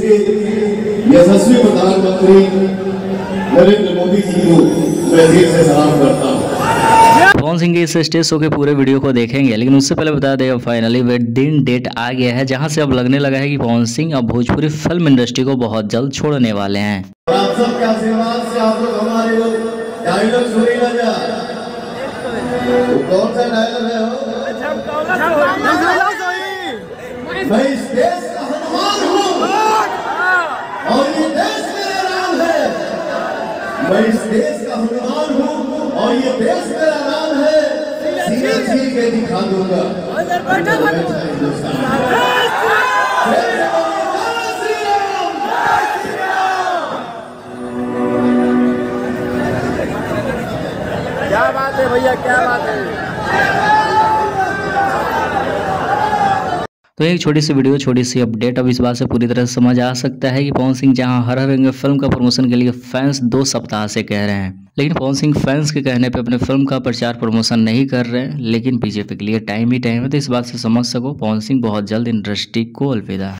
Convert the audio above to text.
के यशस्वी प्रधानमंत्री नरेंद्र मोदी जी को मैं दिल से सलाम करता हूँ। पवन सिंह के इस स्टेज शो के पूरे वीडियो को देखेंगे, लेकिन उससे पहले बता दें फाइनली वे दिन डेट आ गया है जहां से अब लगने लगा है कि पवन सिंह अब भोजपुरी फिल्म इंडस्ट्री को बहुत जल्द छोड़ने वाले हैं। आप सबके आशीर्वाद से आप लोग हमारे डायलॉग सुनी ना जा। कौन सा डायलॉग है हो? मैं इस देश का हनुमान हूँ और ये देश मेरा नाम है। मैं इस देश का हनुमान हूँ और ये देश मेरा नाम है। सीने छीन के दिखा दूंगा। क्या बात है भैया, क्या बात है। तो एक छोटी सी वीडियो, छोटी सी अपडेट। अब इस बात से पूरी तरह समझ आ सकता है कि पवन सिंह जहां हर रंग फिल्म का प्रमोशन के लिए फैंस 2 सप्ताह से कह रहे हैं, लेकिन पवन सिंह फैंस के कहने पे अपने फिल्म का प्रचार प्रमोशन नहीं कर रहे हैं। लेकिन बीजेपी के लिए टाइम ही टाइम है, तो इस बात से समझ सको पवन सिंह बहुत जल्द इंडस्ट्री को अलविदा।